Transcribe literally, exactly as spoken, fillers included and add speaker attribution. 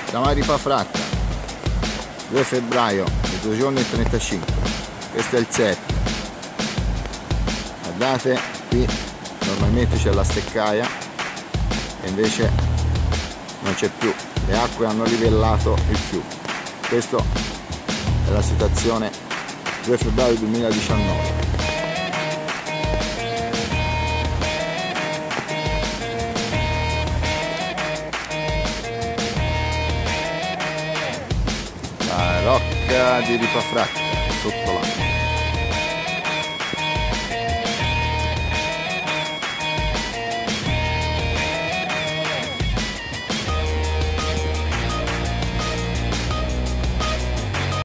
Speaker 1: Siamo a Ripafratta, due febbraio, mezzogiorno e trentacinque. Questo è il set. Guardate, qui normalmente c'è la steccaia e invece non c'è più. Le acque hanno livellato il fiume. Questa è la situazione due febbraio duemiladiciannove. La rocca di Ripafratta.